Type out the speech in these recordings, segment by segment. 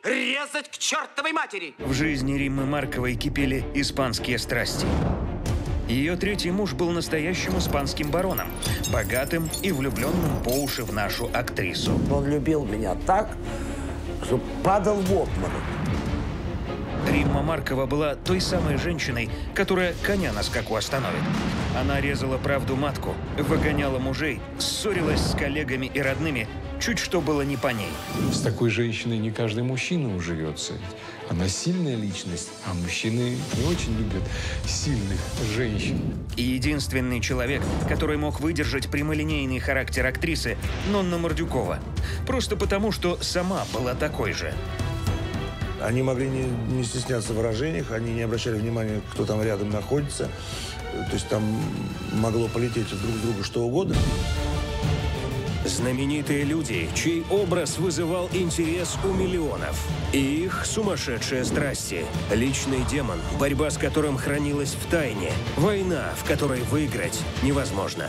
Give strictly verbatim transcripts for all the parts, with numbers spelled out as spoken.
резать к чертовой матери! В жизни Риммы Марковой кипели испанские страсти. Ее третий муж был настоящим испанским бароном, богатым и влюбленным по уши в нашу актрису. Он любил меня так, что падал в обморок. Римма Маркова была той самой женщиной, которая коня на скаку остановит. Она резала правду матку, выгоняла мужей, ссорилась с коллегами и родными, чуть что было не по ней. С такой женщиной не каждый мужчина уживется. Она сильная личность, а мужчины не очень любят сильных женщин. И единственный человек, который мог выдержать прямолинейный характер актрисы, Нонна Мордюкова. Просто потому, что сама была такой же. Они могли не, не стесняться в выражениях, они не обращали внимания, кто там рядом находится. То есть там могло полететь друг в друга что угодно. Знаменитые люди, чей образ вызывал интерес у миллионов. И их сумасшедшие страсти. Личный демон, борьба с которым хранилась в тайне. Война, в которой выиграть невозможно.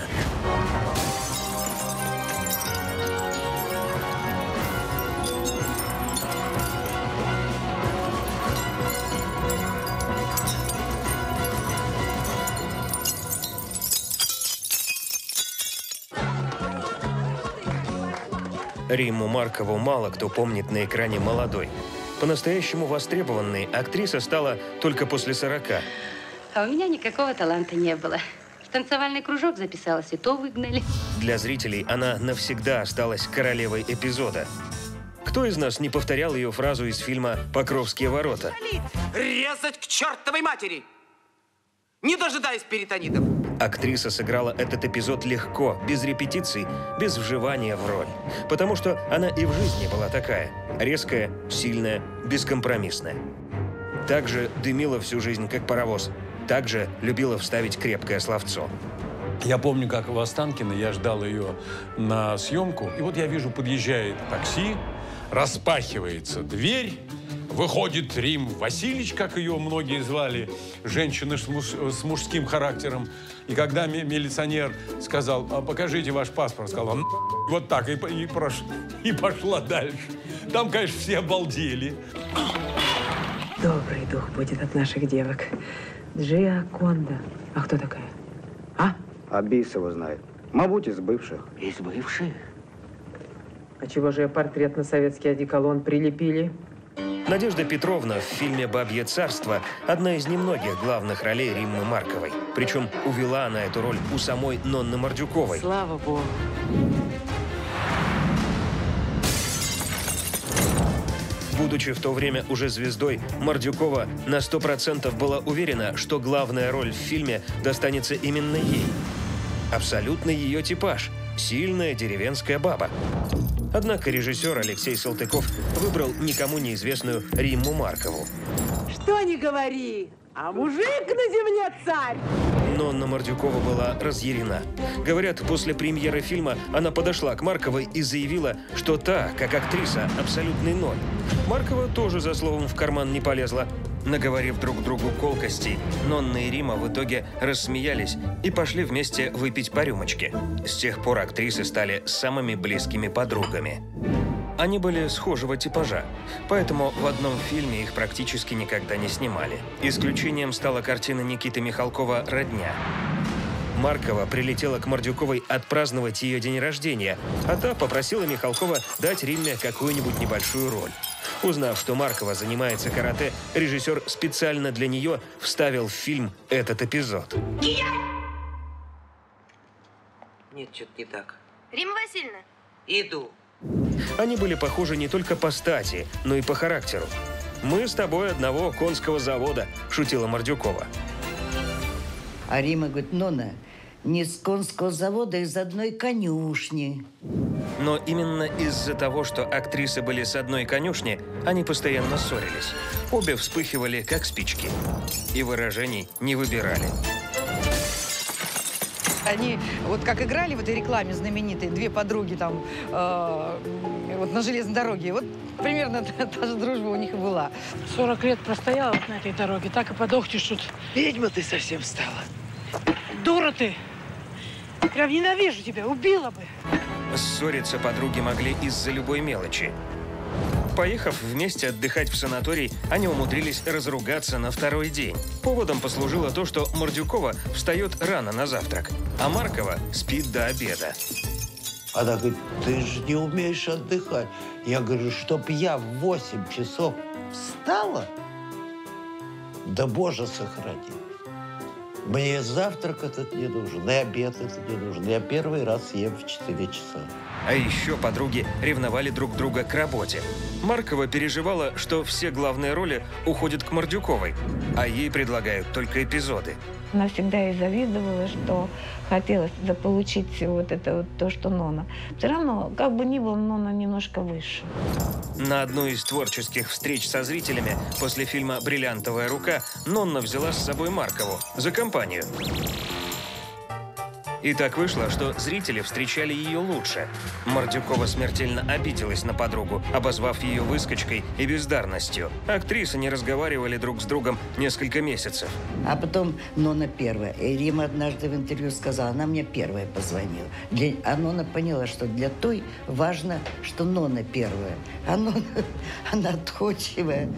Римму Маркову мало кто помнит на экране молодой. По-настоящему востребованной актриса стала только после сорока. А у меня никакого таланта не было. В танцевальный кружок записалась, и то выгнали. Для зрителей она навсегда осталась королевой эпизода. Кто из нас не повторял ее фразу из фильма «Покровские ворота»? Резать к чертовой матери! Не дожидаясь перитонитов. Актриса сыграла этот эпизод легко, без репетиций, без вживания в роль. Потому что она и в жизни была такая. Резкая, сильная, бескомпромиссная. Также дымила всю жизнь, как паровоз. Также любила вставить крепкое словцо. Я помню, как в Останкино я ждал ее на съемку. И вот я вижу, подъезжает такси, распахивается дверь. Выходит Рим Васильевич, как ее многие звали, женщина с, муж, с мужским характером. И когда милиционер сказал: а покажите ваш паспорт, сказала: вот так, и, и, прош, и пошла дальше. Там, конечно, все обалдели. Добрый дух будет от наших девок. Джиаконда. А кто такая? А? А бис его знает. Мабуть, из бывших. Из бывших? А чего же портрет на советский одеколон прилепили? Надежда Петровна в фильме «Бабье царство» – одна из немногих главных ролей Риммы Марковой. Причем увела она эту роль у самой Нонны Мордюковой. Слава Богу. Будучи в то время уже звездой, Мордюкова на сто процентов была уверена, что главная роль в фильме достанется именно ей. Абсолютно ее типаж – сильная деревенская баба. Однако режиссер Алексей Салтыков выбрал никому неизвестную Римму Маркову. Что ни говори, а мужик на земле царь! Нонна Мордюкова была разъярена. Говорят, после премьеры фильма она подошла к Марковой и заявила, что та, как актриса, абсолютный ноль. Маркова тоже за словом в карман не полезла. Наговорив друг другу колкостей, Нонна и Римма в итоге рассмеялись и пошли вместе выпить по рюмочке. С тех пор актрисы стали самыми близкими подругами. Они были схожего типажа, поэтому в одном фильме их практически никогда не снимали. Исключением стала картина Никиты Михалкова «Родня». Маркова прилетела к Мордюковой отпраздновать ее день рождения, а та попросила Михалкова дать Римме какую-нибудь небольшую роль. Узнав, что Маркова занимается карате, режиссер специально для нее вставил в фильм этот эпизод. Нет, что-то не так. Римма Васильевна. Иду. Они были похожи не только по стати, но и по характеру. «Мы с тобой одного конского завода», – шутила Мордюкова. А Римма говорит: Нонна, не с конского завода, из одной конюшни. Но именно из-за того, что актрисы были с одной конюшни, они постоянно ссорились. Обе вспыхивали, как спички. И выражений не выбирали. Они вот как играли в этой рекламе знаменитой, две подруги там э, вот на железной дороге. Вот примерно та, та же дружба у них и была. сорок лет простояла вот на этой дороге, так и подохнешь тут. Ведьма ты совсем стала. Дура ты! Прям ненавижу тебя, убила бы. Ссориться подруги могли из-за любой мелочи. Поехав вместе отдыхать в санаторий, они умудрились разругаться на второй день. Поводом послужило то, что Мордюкова встает рано на завтрак, а Маркова спит до обеда. Она говорит, ты же не умеешь отдыхать. Я говорю, чтоб я в восемь часов встала? Да Боже сохрани. Мне завтрак этот не нужен, и обед этот не нужен. Я первый раз ем в четыре часа. А еще подруги ревновали друг друга к работе. Маркова переживала, что все главные роли уходят к Мордюковой, а ей предлагают только эпизоды. Она всегда ей завидовала, что хотелось заполучить вот это вот то, что Нонна. Все равно, как бы ни было, Нонна немножко выше. На одну из творческих встреч со зрителями после фильма «Бриллиантовая рука» Нонна взяла с собой Маркову за компанию. И так вышло, что зрители встречали ее лучше. Мордюкова смертельно обиделась на подругу, обозвав ее выскочкой и бездарностью. Актрисы не разговаривали друг с другом несколько месяцев. А потом Нонна первая. И Рима однажды в интервью сказала, она мне первая позвонила. Для... А Нонна поняла, что для той важно, что Нонна первая. А Нонна, она отходчивая.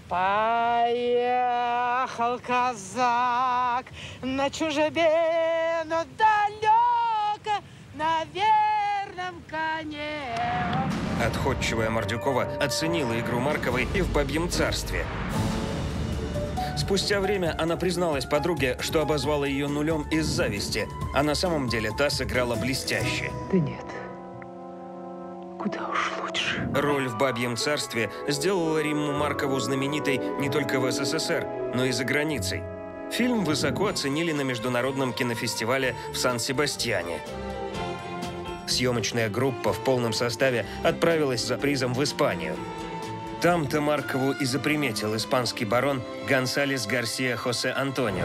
Поехал казак на чужбину далеко, на верном коне. Отходчивая Мордюкова оценила игру Марковой и в «Бабьем царстве». Спустя время она призналась подруге, что обозвала ее нулем из зависти, а на самом деле та сыграла блестяще. Да нет. Куда уж лучше. Роль в «Бабьем царстве» сделала Римму Маркову знаменитой не только в СССР, но и за границей. Фильм высоко оценили на международном кинофестивале в Сан-Себастьяне. Съемочная группа в полном составе отправилась за призом в Испанию. Там-то Маркову и заприметил испанский барон Гонсалес Гарсия Хосе Антонио.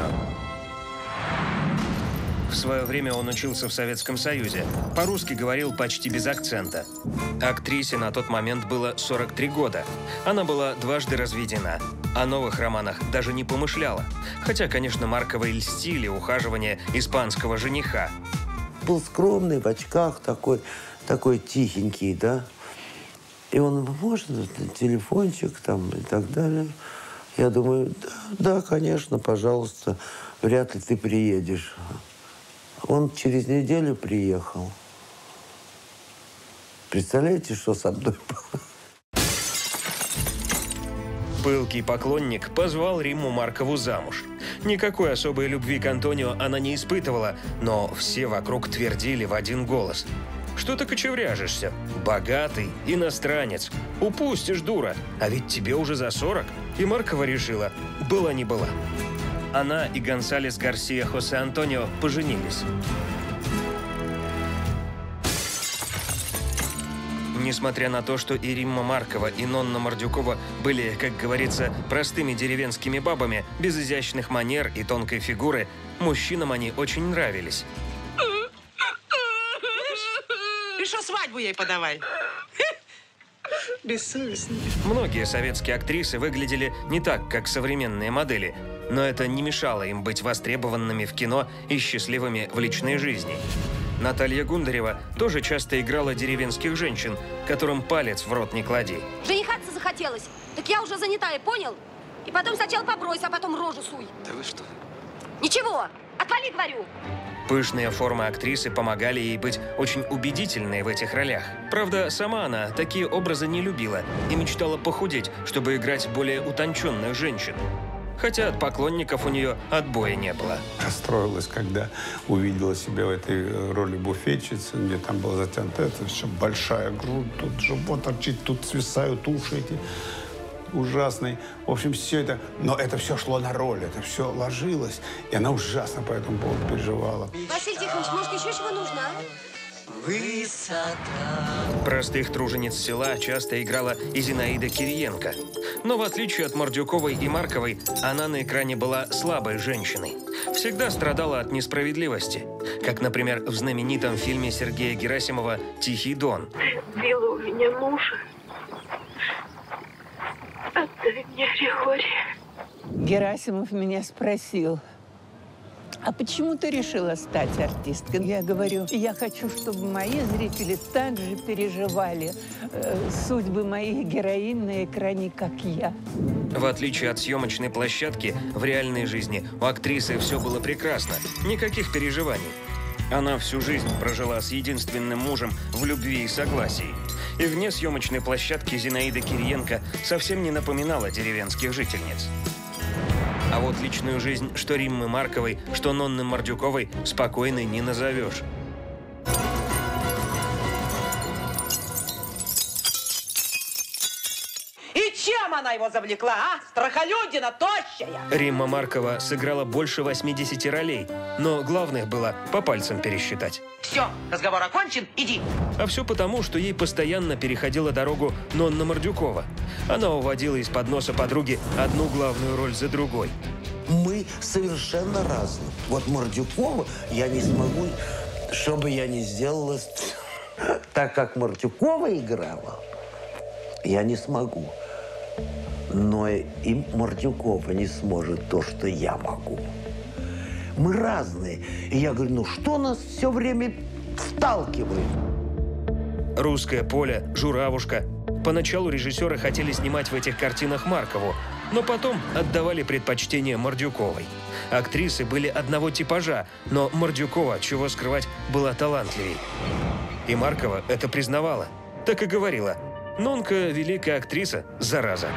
В свое время он учился в Советском Союзе. По-русски говорил почти без акцента. Актрисе на тот момент было сорок три года. Она была дважды разведена. О новых романах даже не помышляла. Хотя, конечно, Марковой льстили ухаживание испанского жениха. Был скромный, в очках, такой, такой тихенький, да. И он, можно, телефончик там и так далее. Я думаю, да, да, конечно, пожалуйста, вряд ли ты приедешь. Он через неделю приехал. Представляете, что со мной было? Пылкий поклонник позвал Римму Маркову замуж. Никакой особой любви к Антонио она не испытывала, но все вокруг твердили в один голос. Что ты кочевряжешься? Богатый, иностранец. Упустишь, дура. А ведь тебе уже за сорок. И Маркова решила, была не была. Она и Гонсалес Гарсия Хосе Антонио поженились. Несмотря на то, что и Римма Маркова, и Нонна Мордюкова были, как говорится, простыми деревенскими бабами, без изящных манер и тонкой фигуры, мужчинам они очень нравились. И что свадьбу ей подавай? Бессовестные. Многие советские актрисы выглядели не так, как современные модели, но это не мешало им быть востребованными в кино и счастливыми в личной жизни. Наталья Гундарева тоже часто играла деревенских женщин, которым палец в рот не клади. Женихаться захотелось. Так я уже занята, и понял? И потом сначала побрось, а потом рожу суй. Да вы что? Ничего, отвали, говорю. Пышные формы актрисы помогали ей быть очень убедительной в этих ролях. Правда, сама она такие образы не любила и мечтала похудеть, чтобы играть более утонченных женщин. Хотя от поклонников у нее отбоя не было. Расстроилась, когда увидела себя в этой роли буфетчицы, где там была затянута это все большая грудь, тут живот торчит, тут свисают уши эти ужасные. В общем, все это... Но это все шло на роль, это все ложилось. И она ужасно по этому поводу переживала. Василий Тихонович, может, еще чего нужно, а? Простых тружениц села часто играла и Зинаида Кириенко. Но в отличие от Мордюковой и Марковой, она на экране была слабой женщиной. Всегда страдала от несправедливости. Как, например, в знаменитом фильме Сергея Герасимова «Тихий Дон». Убила у меня мужа. Отдай мне Григория. Герасимов меня спросил, а почему ты решила стать артисткой? Я говорю, я хочу, чтобы мои зрители также переживали э, судьбы моих героинь на экране, как я. В отличие от съемочной площадки, в реальной жизни у актрисы все было прекрасно. Никаких переживаний. Она всю жизнь прожила с единственным мужем в любви и согласии. И вне съемочной площадки Зинаида Кириенко совсем не напоминала деревенских жительниц. А вот личную жизнь что Риммы Марковой, что Нонны Мордюковой спокойной не назовешь. И чем она его завлекла, а? Страхолюдина тощая! Римма Маркова сыграла больше восьмидесяти ролей, но главных было по пальцам пересчитать. Все, разговор окончен, иди. А все потому, что ей постоянно переходила дорогу Нонна Мордюкова. Она уводила из-под носа подруги одну главную роль за другой. Мы совершенно разные. Вот Мордюкова я не смогу, что бы я ни сделала, так как Мордюкова играла, я не смогу. Но и Мордюкова не сможет то, что я могу. Мы разные. И я говорю, ну что нас все время сталкивает? «Русское поле», «Журавушка». Поначалу режиссеры хотели снимать в этих картинах Маркову, но потом отдавали предпочтение Мордюковой. Актрисы были одного типажа, но Мордюкова, чего скрывать, была талантливей. И Маркова это признавала. Так и говорила: «Нонка – великая актриса, зараза».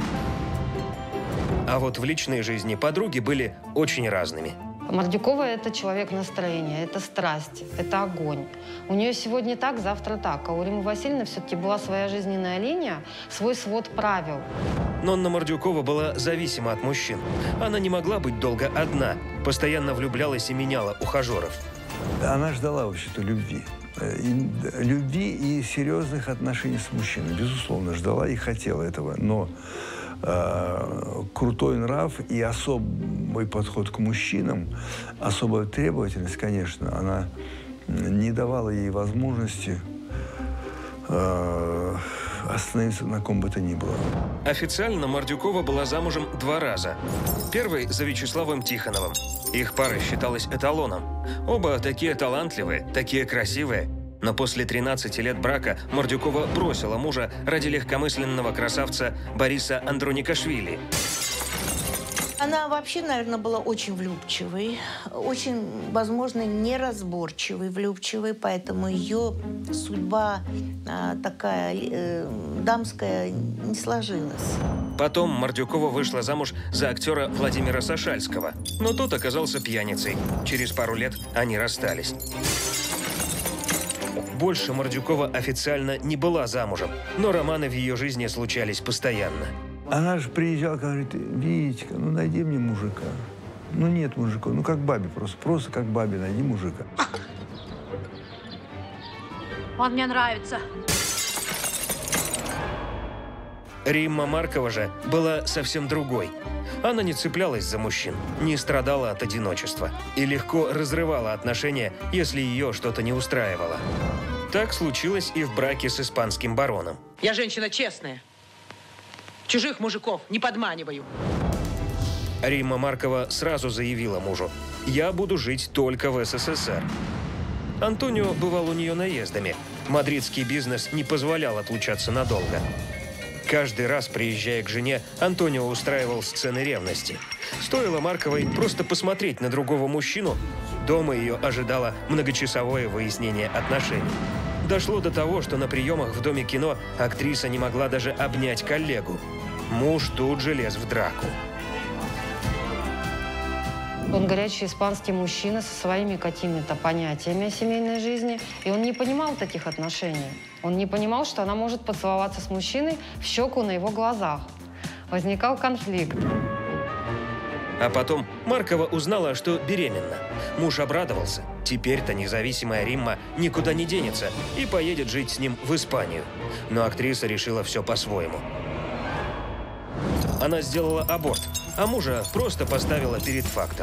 А вот в личной жизни подруги были очень разными. Мордюкова – это человек настроения, это страсть, это огонь. У нее сегодня так, завтра так. А у Риммы Васильевны все-таки была своя жизненная линия, свой свод правил. Нонна Мордюкова была зависима от мужчин. Она не могла быть долго одна, постоянно влюблялась и меняла ухажеров. Она ждала вообще-то любви. И, любви и серьезных отношений с мужчиной. Безусловно, ждала и хотела этого. Но э, крутой нрав и особый подход к мужчинам, особая требовательность, конечно, она не давала ей возможности э, остановиться на ком бы то ни было. Официально Мордюкова была замужем два раза. Первый за Вячеславом Тихоновым. Их пара считалась эталоном. Оба такие талантливые, такие красивые. Но после тринадцати лет брака Мордюкова бросила мужа ради легкомысленного красавца Бориса Андроникашвили. Она вообще, наверное, была очень влюбчивой, очень, возможно, неразборчивой, влюбчивой, поэтому ее судьба а, такая э, дамская не сложилась. Потом Мордюкова вышла замуж за актера Владимира Сашальского, но тот оказался пьяницей. Через пару лет они расстались. Больше Мордюкова официально не была замужем, но романы в ее жизни случались постоянно. Она же приезжала, говорит: Витька, ну найди мне мужика. Ну нет мужика, ну как бабе просто, просто как бабе найди мужика. Он мне нравится. Римма Маркова же была совсем другой. Она не цеплялась за мужчин, не страдала от одиночества и легко разрывала отношения, если ее что-то не устраивало. Так случилось и в браке с испанским бароном. Я женщина честная. Чужих мужиков не подманиваю. Римма Маркова сразу заявила мужу: «Я буду жить только в СССР». Антонио бывал у нее наездами. Мадридский бизнес не позволял отлучаться надолго. Каждый раз, приезжая к жене, Антонио устраивал сцены ревности. Стоило Марковой просто посмотреть на другого мужчину, дома ее ожидало многочасовое выяснение отношений. Дошло до того, что на приемах в Доме кино актриса не могла даже обнять коллегу. Муж тут же лез в драку. Он горячий испанский мужчина со своими какими-то понятиями о семейной жизни, и он не понимал таких отношений. Он не понимал, что она может поцеловаться с мужчиной в щеку на его глазах. Возникал конфликт. А потом Маркова узнала, что беременна. Муж обрадовался. Теперь-то независимая Римма никуда не денется и поедет жить с ним в Испанию. Но актриса решила все по-своему. Она сделала аборт, а мужа просто поставила перед фактом.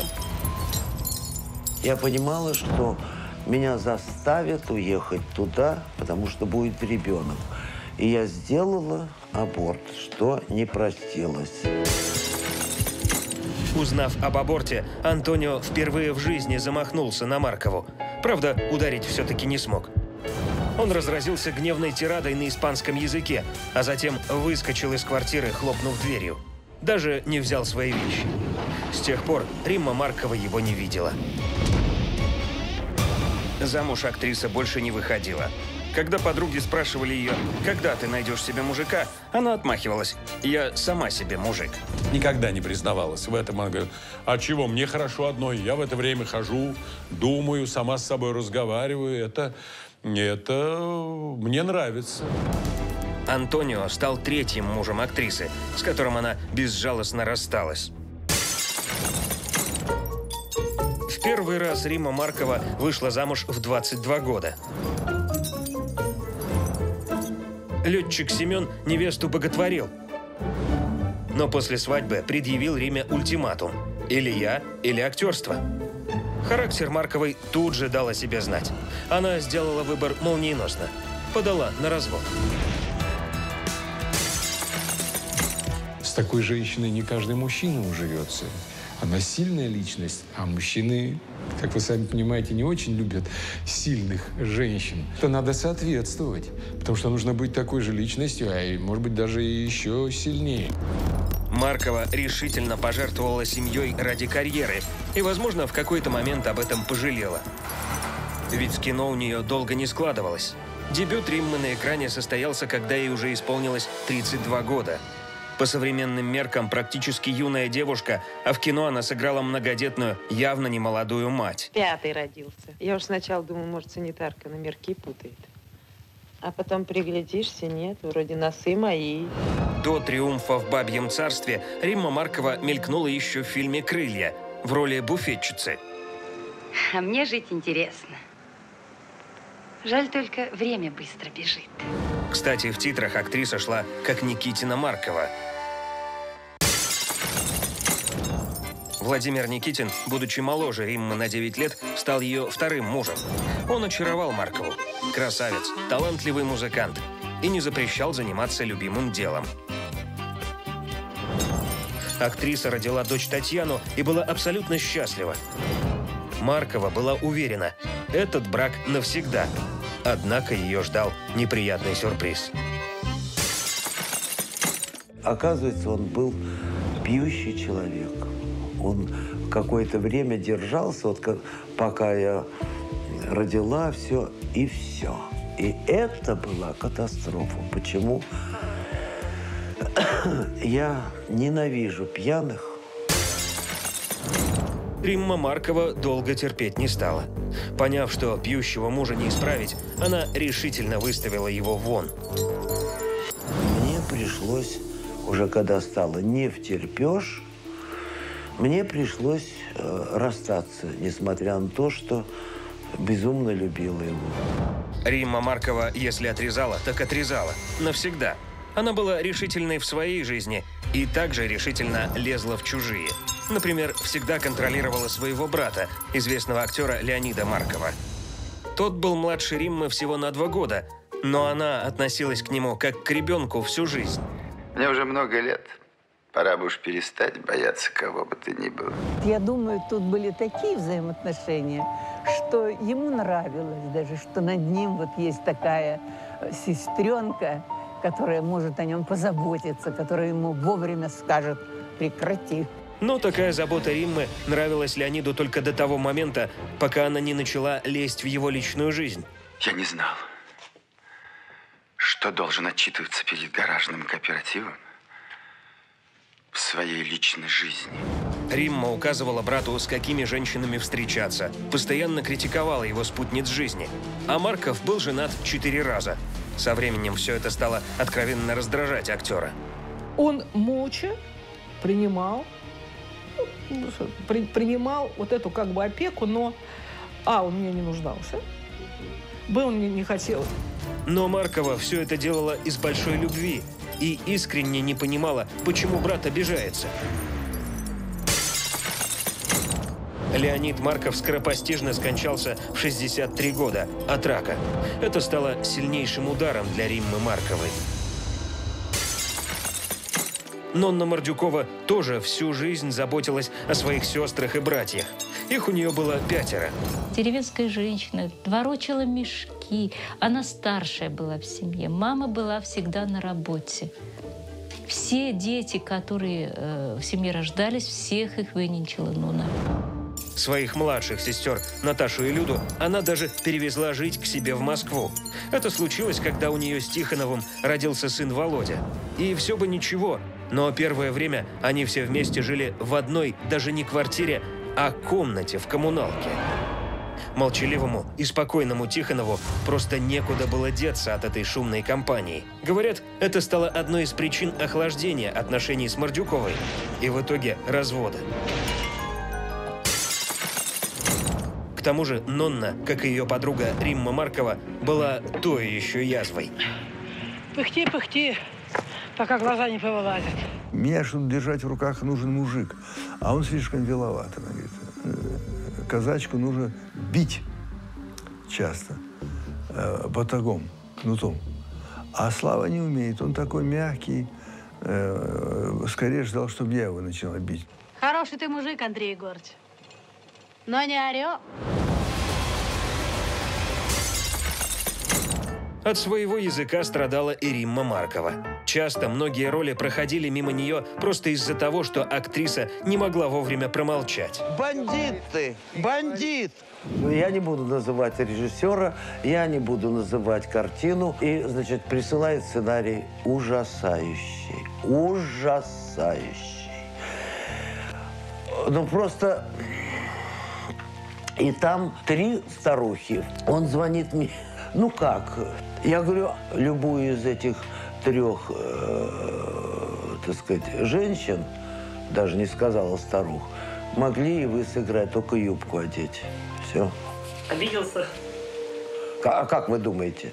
Я понимала, что меня заставят уехать туда, потому что будет ребенок. И я сделала аборт, что не простилось. Узнав об аборте, Антонио впервые в жизни замахнулся на Маркову. Правда, ударить все-таки не смог. Он разразился гневной тирадой на испанском языке, а затем выскочил из квартиры, хлопнув дверью. Даже не взял свои вещи. С тех пор Римма Маркова его не видела. Замуж актриса больше не выходила. Когда подруги спрашивали ее, когда ты найдешь себе мужика, она отмахивалась. Я сама себе мужик. Никогда не признавалась в этом. Она говорит, а чего, мне хорошо одной. Я в это время хожу, думаю, сама с собой разговариваю. Это, это мне нравится. Антонио стал третьим мужем актрисы, с которым она безжалостно рассталась. В первый раз Римма Маркова вышла замуж в двадцать два года. Летчик Семен невесту боготворил. Но после свадьбы предъявил Риме ультиматум. Или я, или актерство. Характер Марковой тут же дал о себе знать. Она сделала выбор молниеносно. Подала на развод. С такой женщиной не каждый мужчина уживется. Она сильная личность, а мужчины, как вы сами понимаете, не очень любят сильных женщин. Это надо соответствовать, потому что нужно быть такой же личностью, а может быть даже еще сильнее. Маркова решительно пожертвовала семьей ради карьеры и, возможно, в какой-то момент об этом пожалела. Ведь с кино у нее долго не складывалось. Дебют Риммы на экране состоялся, когда ей уже исполнилось тридцать два года. По современным меркам практически юная девушка, а в кино она сыграла многодетную, явно немолодую мать. Пятый родился. Я уж сначала думаю, может, санитарка номерки путает. А потом приглядишься, нет, вроде носы мои. До триумфа в «Бабьем царстве» Римма Маркова мелькнула еще в фильме «Крылья» в роли буфетчицы. А мне жить интересно. Жаль только, время быстро бежит. Кстати, в титрах актриса шла как Никитина Маркова. Владимир Никитин, будучи моложе Риммы на девять лет, стал ее вторым мужем. Он очаровал Маркову. Красавец, талантливый музыкант. И не запрещал заниматься любимым делом. Актриса родила дочь Татьяну и была абсолютно счастлива. Маркова была уверена, этот брак навсегда. Однако ее ждал неприятный сюрприз. Оказывается, он был пьющий человек. Он какое-то время держался, вот как, пока я родила все, и все. И это была катастрофа. Почему? Я ненавижу пьяных. Римма Маркова долго терпеть не стала. Поняв, что пьющего мужа не исправить, она решительно выставила его вон. Мне пришлось, уже когда стало не втерпешь, мне пришлось э, расстаться, несмотря на то, что безумно любила его. Римма Маркова, если отрезала, так отрезала. Навсегда. Она была решительной в своей жизни и также решительно лезла в чужие. Например, всегда контролировала своего брата, известного актера Леонида Маркова. Тот был младше Риммы всего на два года, но она относилась к нему как к ребенку всю жизнь. Мне уже много лет. Пора бы уж перестать бояться кого бы ты ни был. Я думаю, тут были такие взаимоотношения, что ему нравилось даже, что над ним вот есть такая сестренка, которая может о нем позаботиться, которая ему вовремя скажет «прекрати». Но такая забота Риммы нравилась Леониду только до того момента, пока она не начала лезть в его личную жизнь. Я не знал, что должен отчитываться перед гаражным кооперативом в своей личной жизни. Римма указывала брату, с какими женщинами встречаться, постоянно критиковала его спутниц жизни. А Марков был женат четыре раза. Со временем все это стало откровенно раздражать актера. Он молча принимал, при, принимал вот эту как бы опеку, но а, он мне не нуждался, б, он мне не хотел. Но Маркова все это делала из большой любви и искренне не понимала, почему брат обижается. Леонид Марков скоропостижно скончался в шестьдесят три года от рака. Это стало сильнейшим ударом для Риммы Марковой. Нонна Мордюкова тоже всю жизнь заботилась о своих сестрах и братьях. Их у нее было пятеро. Деревенская женщина, ворочала мешки. Она старшая была в семье. Мама была всегда на работе. Все дети, которые э, в семье рождались, всех их выненчила Нонна. Своих младших сестер Наташу и Люду она даже перевезла жить к себе в Москву. Это случилось, когда у нее с Тихоновым родился сын Володя. И все бы ничего, но первое время они все вместе жили в одной, даже не квартире, а комнате в коммуналке. Молчаливому и спокойному Тихонову просто некуда было деться от этой шумной компании. Говорят, это стало одной из причин охлаждения отношений с Мордюковой и в итоге развода. К тому же Нонна, как и ее подруга Римма Маркова, была той еще язвой. Пыхти, пыхти, пока глаза не повылазят. Меня, чтобы держать в руках, нужен мужик, а он слишком виловат. Она говорит, казачку нужно бить часто, э, батагом, кнутом. А Слава не умеет, он такой мягкий, э, скорее ждал, чтобы я его начала бить. Хороший ты мужик, Андрей Егорович, но не орел. От своего языка страдала и Римма Маркова. Часто многие роли проходили мимо нее просто из-за того, что актриса не могла вовремя промолчать. Бандит ты! Бандит! Я не буду называть режиссера, я не буду называть картину. И, значит, присылает сценарий ужасающий. Ужасающий. Ну, просто... И там три старухи. Он звонит мне. Ну как? Я говорю, любую из этих трех, э, так сказать, женщин, даже не сказала старух, могли и вы сыграть, только юбку одеть. Все. Обиделся. А как вы думаете?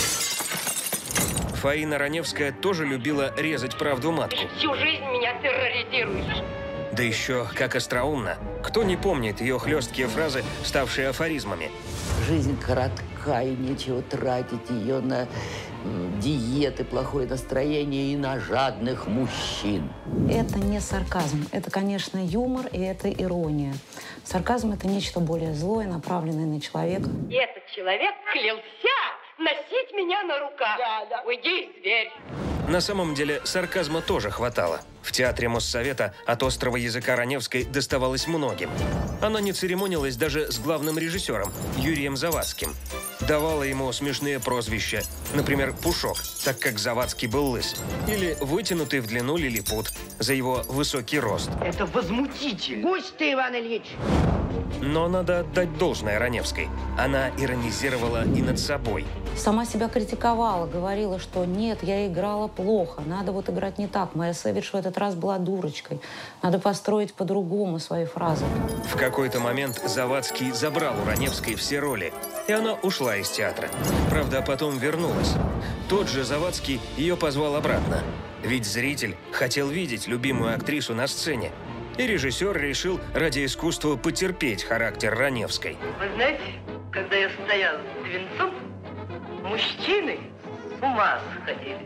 Фаина Раневская тоже любила резать правду матку. Всю жизнь меня терроризируешь. Да еще как остроумно. Кто не помнит ее хлесткие фразы, ставшие афоризмами? Жизнь коротка, и нечего тратить ее на диеты, плохое настроение и на жадных мужчин. Это не сарказм. Это, конечно, юмор и это ирония. Сарказм – это нечто более злое, направленное на человека. И этот человек клялся носить меня на руках. Да, да. Уйди, зверь. На самом деле сарказма тоже хватало. В театре Моссовета от острого языка Раневской доставалось многим. Она не церемонилась даже с главным режиссером Юрием Завадским. Давала ему смешные прозвища, например, «Пушок», так как Завадский был лыс, или «Вытянутый в длину лилипут» за его высокий рост. Это возмутительно. Гусь ты, Иван Ильич. Но надо отдать должное Раневской. Она иронизировала и над собой. Сама себя критиковала, говорила, что нет, я играла плохо, надо вот играть не так. Моя Сэвидж в этот раз была дурочкой. Надо построить по-другому свои фразы. В какой-то момент Завадский забрал у Раневской все роли, и она ушла из театра. Правда, потом вернулась. Тот же Завадский ее позвал обратно. Ведь зритель хотел видеть любимую актрису на сцене. И режиссер решил ради искусства потерпеть характер Раневской. Вы знаете, когда я стоял с венцом, мужчины с ума сходили.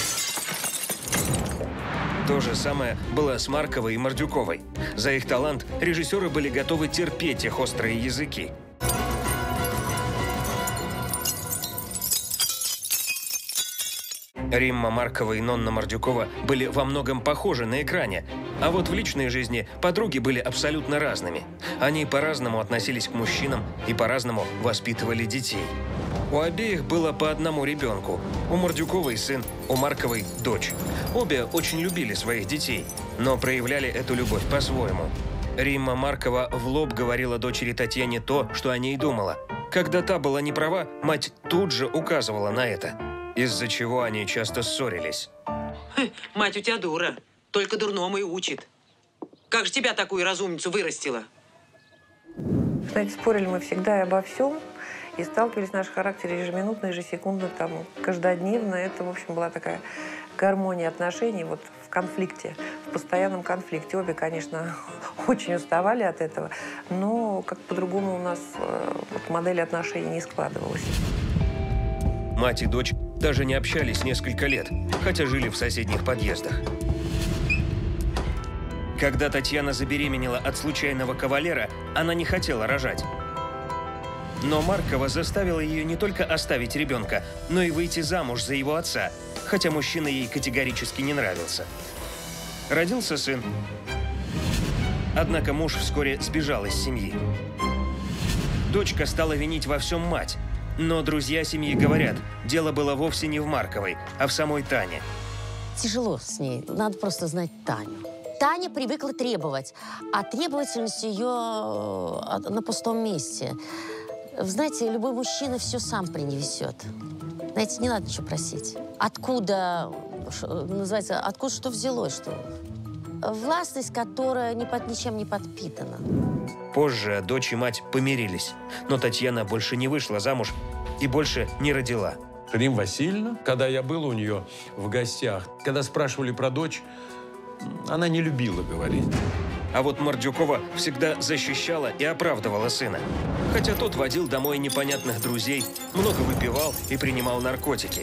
То же самое было с Марковой и Мордюковой. За их талант режиссеры были готовы терпеть их острые языки. Римма Маркова и Нонна Мордюкова были во многом похожи на экране, а вот в личной жизни подруги были абсолютно разными. Они по-разному относились к мужчинам и по-разному воспитывали детей. У обеих было по одному ребенку. У Мордюковой сын, у Марковой дочь. Обе очень любили своих детей, но проявляли эту любовь по-своему. Римма Маркова в лоб говорила дочери Татьяне то, что о ней думала. Когда та была не права, мать тут же указывала на это, из-за чего они часто ссорились. Мать у тебя дура, только дурному и учит. Как же тебя такую разумницу вырастила? Знаете, спорили мы всегда и обо всем. И сталкивались наши характеры ежеминутно, ежесекундно, там, каждодневно. Это, в общем, была такая гармония отношений вот в конфликте, в постоянном конфликте. Обе, конечно, очень уставали от этого, но как по-другому у нас вот, модель отношений не складывалась. Мать и дочь даже не общались несколько лет, хотя жили в соседних подъездах. Когда Татьяна забеременела от случайного кавалера, она не хотела рожать. Но Маркова заставила ее не только оставить ребенка, но и выйти замуж за его отца, хотя мужчина ей категорически не нравился. Родился сын. Однако муж вскоре сбежал из семьи. Дочка стала винить во всем мать, но друзья семьи говорят, дело было вовсе не в Марковой, а в самой Тане. Тяжело с ней, надо просто знать Таню. Таня привыкла требовать, а требовательность ее на пустом месте. Вы знаете, любой мужчина все сам принесет. Знаете, не надо ничего просить. Откуда, называется, откуда что взялось, что? Властность, которая ни под ничем не подпитана. Позже дочь и мать помирились, но Татьяна больше не вышла замуж и больше не родила. Рим Васильевна, когда я был у нее в гостях, когда спрашивали про дочь, она не любила говорить. А вот Мордюкова всегда защищала и оправдывала сына. Хотя тот водил домой непонятных друзей, много выпивал и принимал наркотики.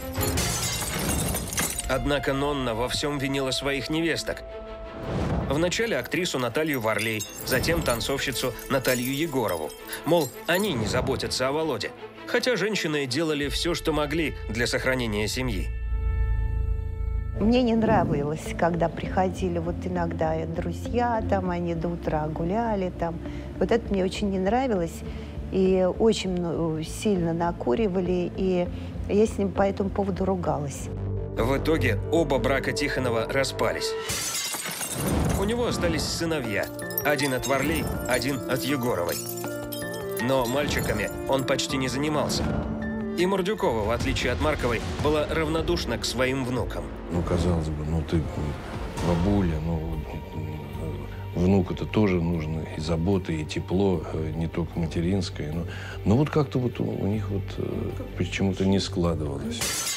Однако Нонна во всем винила своих невесток. Вначале актрису Наталью Варлей, затем танцовщицу Наталью Егорову. Мол, они не заботятся о Володе. Хотя женщины делали все, что могли для сохранения семьи. Мне не нравилось, когда приходили вот иногда друзья, там они до утра гуляли, там. Вот это мне очень не нравилось. И очень сильно накуривали, и я с ним по этому поводу ругалась. В итоге оба брака Тихонова распались. У него остались сыновья. Один от Варлей, один от Егоровой. Но мальчиками он почти не занимался. И Мордюкова, в отличие от Марковой, была равнодушна к своим внукам. Ну, казалось бы, ну ты бабуля, ну внуку-то тоже нужно и забота, и тепло, не только материнское. Но, но вот как-то вот у них вот почему-то не складывалось.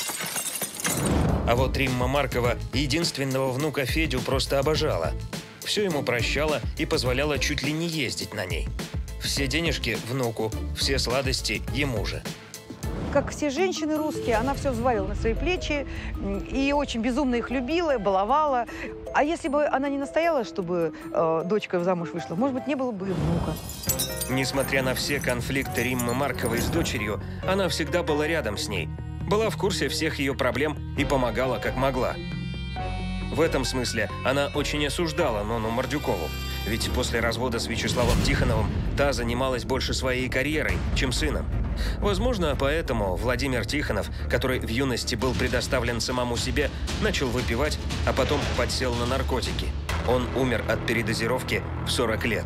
А вот Римма Маркова единственного внука Федю просто обожала. Все ему прощала и позволяла чуть ли не ездить на ней. Все денежки внуку, все сладости ему же. Как все женщины русские, она все взвалила на свои плечи и очень безумно их любила, баловала. А если бы она не настояла, чтобы э, дочка замуж вышла, может быть, не было бы и внука. Несмотря на все конфликты Риммы Марковой с дочерью, она всегда была рядом с ней, была в курсе всех ее проблем и помогала как могла. В этом смысле она очень осуждала Нонну Мордюкову, ведь после развода с Вячеславом Тихоновым та занималась больше своей карьерой, чем сыном. Возможно, поэтому Владимир Тихонов, который в юности был предоставлен самому себе, начал выпивать, а потом подсел на наркотики. Он умер от передозировки в сорок лет.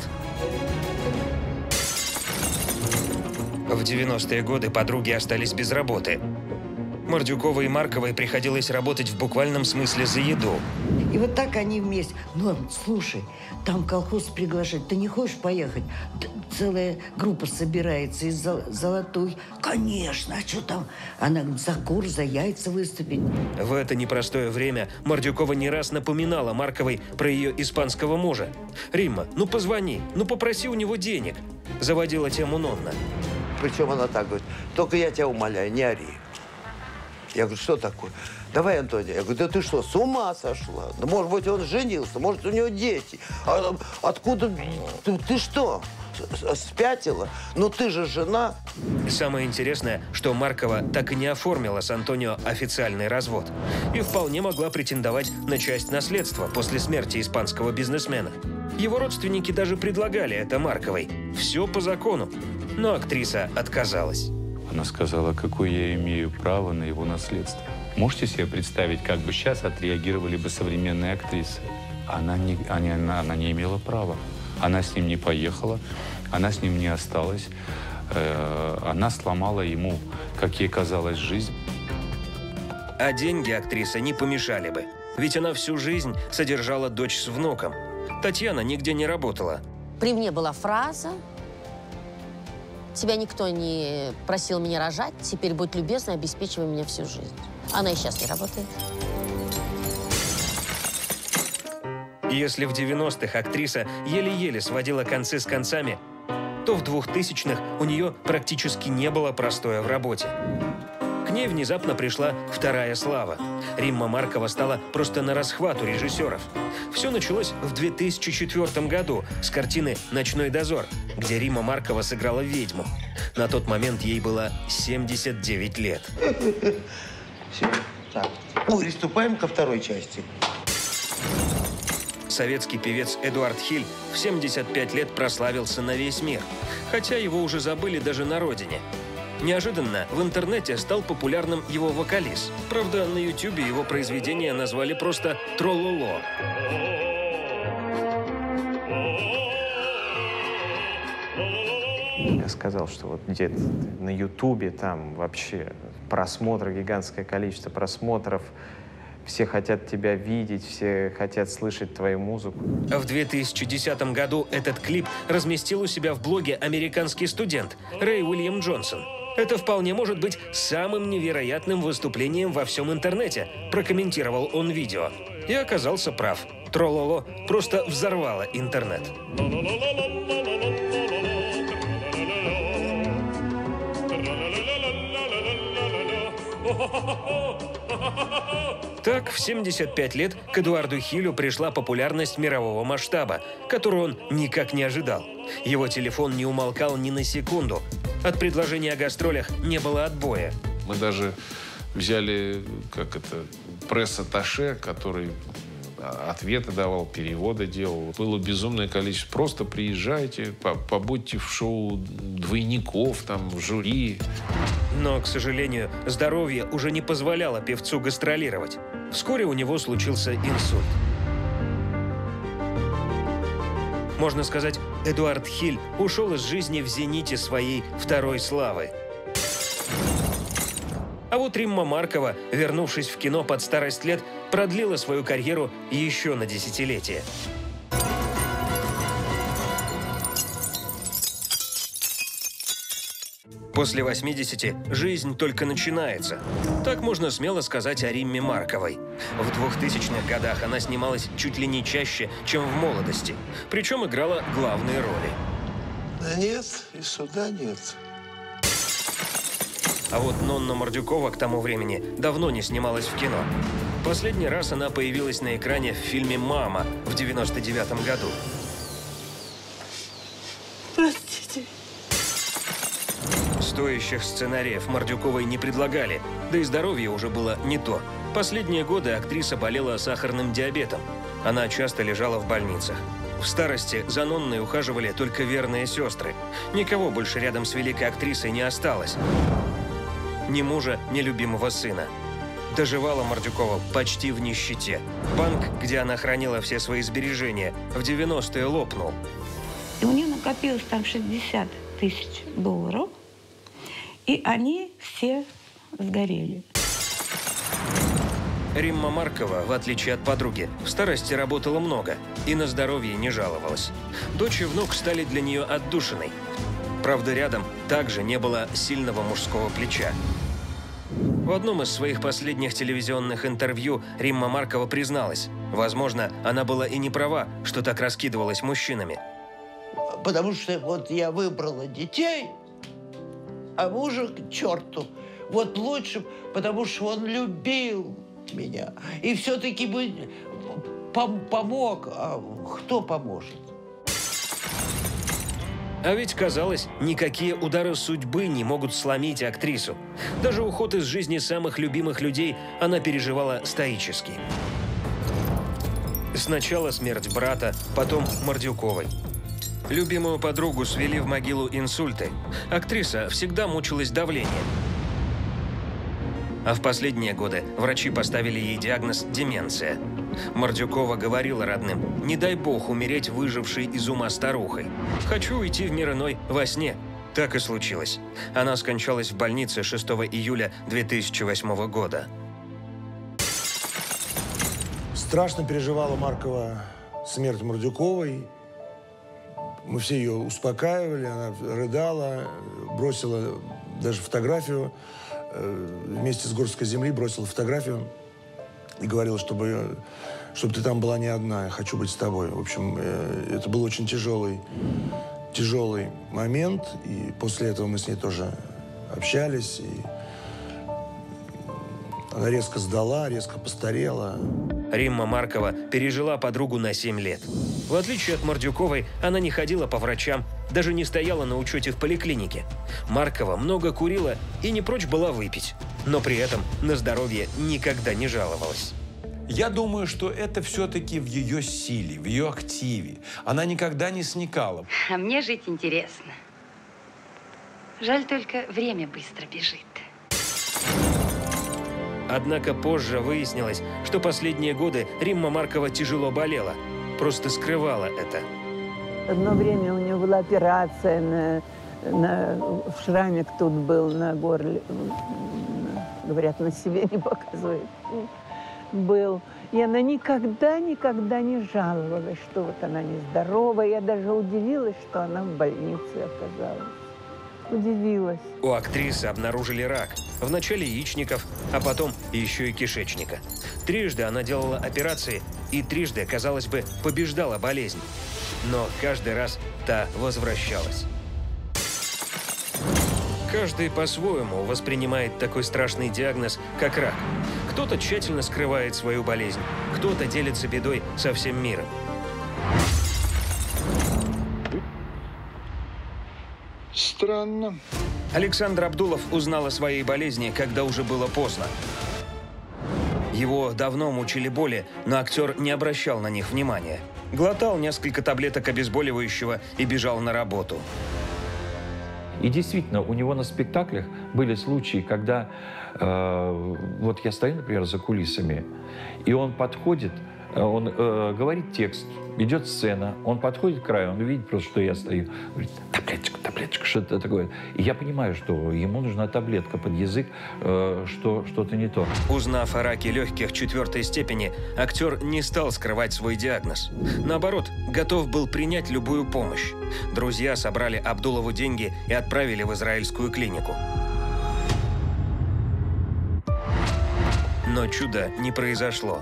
В девяностые годы подруги остались без работы. Мордюковой и Марковой приходилось работать в буквальном смысле за еду. И вот так они вместе. Ну, слушай, там колхоз приглашать, ты не хочешь поехать? Целая группа собирается из Золотой. Конечно, а что там? Она за кур, за яйца выступить. В это непростое время Мордюкова не раз напоминала Марковой про ее испанского мужа. «Римма, ну позвони, ну попроси у него денег», – заводила тему Нонна. Причем она так говорит: «Только я тебя умоляю, не ори». Я говорю: «Что такое? Давай, Антония». Я говорю: «Да ты что, с ума сошла? Да, может быть, он женился, может, у него дети. А, откуда? Ты, ты что, спятила? Ну ты же жена». Самое интересное, что Маркова так и не оформила с Антонио официальный развод. И вполне могла претендовать на часть наследства после смерти испанского бизнесмена. Его родственники даже предлагали это Марковой. Все по закону. Но актриса отказалась. Она сказала: какое я имею право на его наследство. Можете себе представить, как бы сейчас отреагировали бы современные актрисы? Она не, она, она не имела права. Она с ним не поехала, она с ним не осталась. Э, она сломала ему, как ей казалось, жизнь. А деньги актрисе не помешали бы. Ведь она всю жизнь содержала дочь с внуком. Татьяна нигде не работала. При мне была фраза: тебя никто не просил меня рожать, теперь будь любезна, обеспечивай меня всю жизнь. Она и сейчас не работает. Если в девяностых актриса еле-еле сводила концы с концами, то в двухтысячных у нее практически не было простоя в работе. К К ней внезапно пришла вторая слава. Римма Маркова стала просто на расхват у режиссеров. Все началось в две тысячи четвёртом году с картины «Ночной дозор», где Римма Маркова сыграла ведьму. На тот момент ей было семьдесят девять лет. Все, так, приступаем ко второй части. Советский певец Эдуард Хиль в семьдесят пять лет прославился на весь мир, хотя его уже забыли даже на родине. Неожиданно в интернете стал популярным его вокалист. Правда, на ютубе его произведение назвали просто «Трололо». Я сказал, что вот где-то на ютубе там вообще просмотры, гигантское количество просмотров. Все хотят тебя видеть, все хотят слышать твою музыку. В две тысячи десятом году этот клип разместил у себя в блоге американский студент Рэй Уильям Джонсон. Это вполне может быть самым невероятным выступлением во всем интернете, прокомментировал он видео. И оказался прав. Трололо просто взорвало интернет. Так, в семьдесят пять лет к Эдуарду Хилю пришла популярность мирового масштаба, которую он никак не ожидал. Его телефон не умолкал ни на секунду. От предложения о гастролях не было отбоя. Мы даже взяли, как это, пресс-атташе, который ответы давал, переводы делал. Было безумное количество. Просто приезжайте, побудьте в шоу двойников, там, в жюри. Но, к сожалению, здоровье уже не позволяло певцу гастролировать. Вскоре у него случился инсульт. Можно сказать, Эдуард Хиль ушел из жизни в зените своей второй славы. А вот Римма Маркова, вернувшись в кино под старость лет, продлила свою карьеру еще на десятилетие. После восьмидесяти жизнь только начинается. Так можно смело сказать о Римме Марковой. В двухтысячных годах она снималась чуть ли не чаще, чем в молодости. Причем играла главные роли. Да нет, и суда нет. А вот Нонна Мордюкова к тому времени давно не снималась в кино. Последний раз она появилась на экране в фильме «Мама» в девяносто девятом году. Простите. Стоящих сценариев Мордюковой не предлагали, да и здоровье уже было не то. Последние годы актриса болела сахарным диабетом. Она часто лежала в больницах. В старости за Нонной ухаживали только верные сестры. Никого больше рядом с великой актрисой не осталось. Ни мужа, ни любимого сына. Доживала Мордюкова почти в нищете. Банк, где она хранила все свои сбережения, в девяностые лопнул. И у нее накопилось там шестьдесят тысяч долларов, и они все сгорели. Римма Маркова, в отличие от подруги, в старости работала много и на здоровье не жаловалась. Дочь и внук стали для нее отдушиной. Правда, рядом также не было сильного мужского плеча. В одном из своих последних телевизионных интервью Римма Маркова призналась, возможно, она была и не права, что так раскидывалась мужчинами. Потому что вот я выбрала детей, а мужа к черту. Вот лучше, потому что он любил меня. И все-таки бы пом помог. А кто поможет? А ведь, казалось, никакие удары судьбы не могут сломить актрису. Даже уход из жизни самых любимых людей она переживала стоически. Сначала смерть брата, потом Мордюковой. Любимую подругу свели в могилу инсульты. Актриса всегда мучилась давлением. А в последние годы врачи поставили ей диагноз «деменция». Мордюкова говорила родным: «Не дай бог умереть выжившей из ума старухой. Хочу уйти в мир иной во сне». Так и случилось. Она скончалась в больнице шестого июля две тысячи восьмого года. Страшно переживала Маркова смерть Мордюковой. Мы все ее успокаивали, она рыдала, бросила даже фотографию. Вместе с горсткой земли бросила фотографию и говорила, чтобы, чтобы ты там была не одна, я хочу быть с тобой. В общем, это был очень тяжелый, тяжелый момент, и после этого мы с ней тоже общались. И Она резко сдала, резко постарела. Римма Маркова пережила подругу на семь лет. В отличие от Мордюковой, она не ходила по врачам, даже не стояла на учете в поликлинике. Маркова много курила и не прочь была выпить, но при этом на здоровье никогда не жаловалась. Я думаю, что это все-таки в ее силе, в ее активе. Она никогда не сникала. А мне жить интересно. Жаль, только время быстро бежит. Однако позже выяснилось, что последние годы Римма Маркова тяжело болела. Просто скрывала это. Одно время у нее была операция, на, на, в шрамик тут был на горле. Говорят, на себе не показывает. Был. И она никогда-никогда не жаловалась, что вот она нездорова. Я даже удивилась, что она в больнице оказалась. Удивилась. У актрисы обнаружили рак. Вначале яичников, а потом еще и кишечника. Трижды она делала операции и трижды, казалось бы, побеждала болезнь. Но каждый раз та возвращалась. Каждый по-своему воспринимает такой страшный диагноз, как рак. Кто-то тщательно скрывает свою болезнь, кто-то делится бедой со всем миром. Странно. Александр Абдулов узнал о своей болезни, когда уже было поздно. Его давно мучили боли, но актер не обращал на них внимания. Глотал несколько таблеток обезболивающего и бежал на работу. И действительно, у него на спектаклях были случаи, когда э, вот я стою, например, за кулисами, и он подходит, он э, говорит текст, идет сцена, он подходит к краю, он видит просто, что я стою, говорит, таблеточка, таблеточка, что-то такое. И я понимаю, что ему нужна таблетка под язык, э, что что-то не то. Узнав о раке легких четвертой степени, актер не стал скрывать свой диагноз. Наоборот, готов был принять любую помощь. Друзья собрали Абдулову деньги и отправили в израильскую клинику. Но чуда не произошло.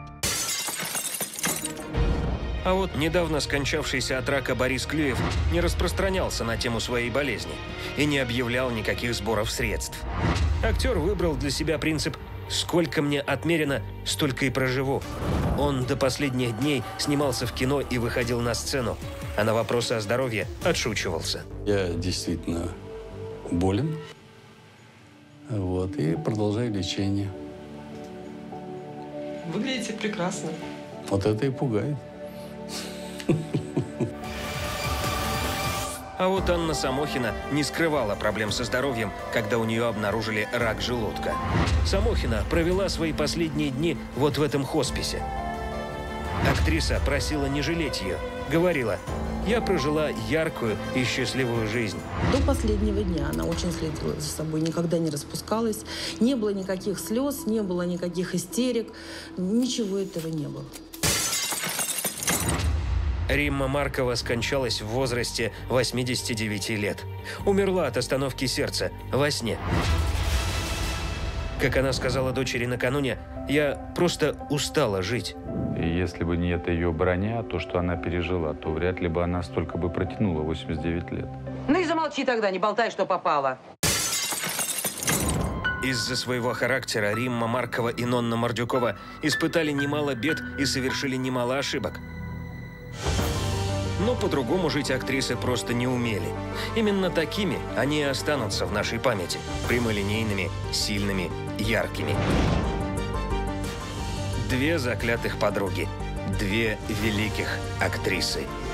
А вот недавно скончавшийся от рака Борис Клюев не распространялся на тему своей болезни и не объявлял никаких сборов средств. Актер выбрал для себя принцип «сколько мне отмерено, столько и проживу». Он до последних дней снимался в кино и выходил на сцену, а на вопросы о здоровье отшучивался. Я действительно болен, вот, и продолжаю лечение. Выглядите прекрасно. Вот это и пугает. А вот Анна Самохина не скрывала проблем со здоровьем, когда у нее обнаружили рак желудка. Самохина провела свои последние дни вот в этом хосписе. Актриса просила не жалеть ее. Говорила, я прожила яркую и счастливую жизнь. До последнего дня она очень следила за собой, никогда не распускалась. Не было никаких слез, не было никаких истерик. Ничего этого не было. Римма Маркова скончалась в возрасте восьмидесяти девяти лет. Умерла от остановки сердца во сне. Как она сказала дочери накануне, я просто устала жить. И если бы не эта ее броня, то, что она пережила, то вряд ли бы она столько бы протянула, восемьдесят девять лет. Ну и замолчи тогда, не болтай, что попало. Из-за своего характера Римма Маркова и Нонна Мордюкова испытали немало бед и совершили немало ошибок. Но по-другому жить актрисы просто не умели. Именно такими они и останутся в нашей памяти. Прямолинейными, сильными, яркими. Две заклятых подруги. Две великих актрисы.